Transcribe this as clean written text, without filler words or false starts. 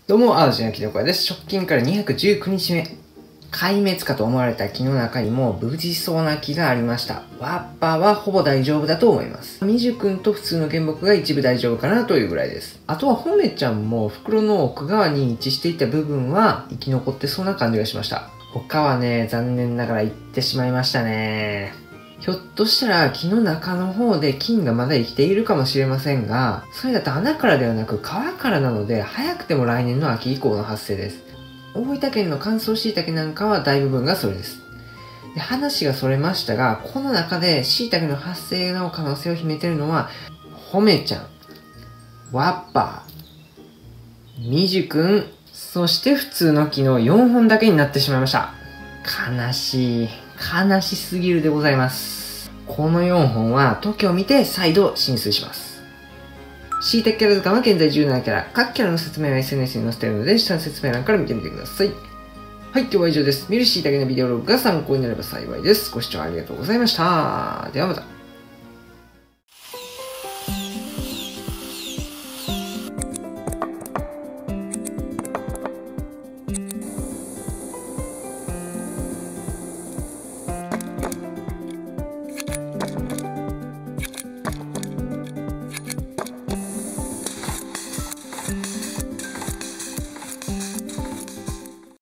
どうも、淡路のきのこです。直近から219日目。壊滅かと思われた木の中にも無事そうな木がありました。ワッパーはほぼ大丈夫だと思います。みじゅくんと普通の原木が一部大丈夫かなというぐらいです。あとはほめちゃんも袋の奥側に位置していた部分は生き残ってそうな感じがしました。他はね、残念ながら行ってしまいましたね。ひょっとしたら木の中の方で菌がまだ生きているかもしれませんが、それだと穴からではなく川からなので早くても来年の秋以降の発生です。大分県の乾燥椎茸なんかは大部分がそれです。で、話がそれましたが、この中で椎茸の発生の可能性を秘めているのは、ほめちゃん、ワッパー、みじゅくん、そして普通の木の4本だけになってしまいました。悲しすぎるでございます。この4本は時を見て再度進出します。椎茸キャラ図鑑は現在17キャラ。各キャラの説明は SNS に載せているので、下の説明欄から見てみてください。はい、では以上です。見る椎茸のビデオログが参考になれば幸いです。ご視聴ありがとうございました。ではまた。